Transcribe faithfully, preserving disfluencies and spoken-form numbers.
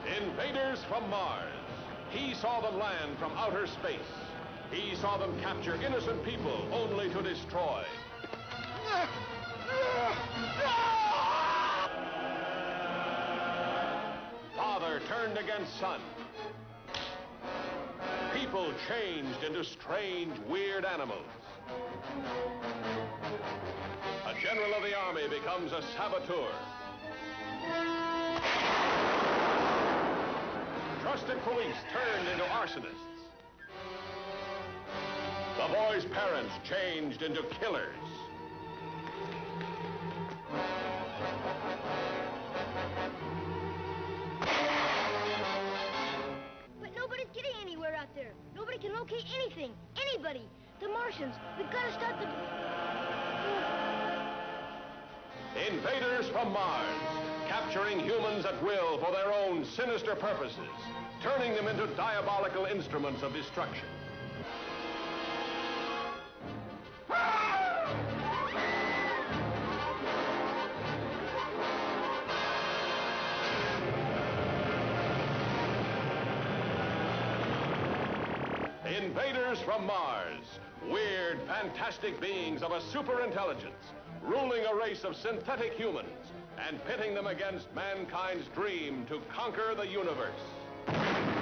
Invaders from Mars. He saw them land from outer space. He saw them capture innocent people only to destroy. Father turned against son. People changed into strange, weird animals. A general of the army becomes a saboteur. Trusted police turned into arsonists. The boy's parents changed into killers. But nobody's getting anywhere out there. Nobody can locate anything, anybody. The Martians, we've got to stop them. Invaders from Mars, capturing humans at will for their own sinister purposes, turning them into diabolical instruments of destruction. Invaders from Mars, weird, fantastic beings of a superintelligence, ruling a race of synthetic humans and pitting them against mankind's dream to conquer the universe.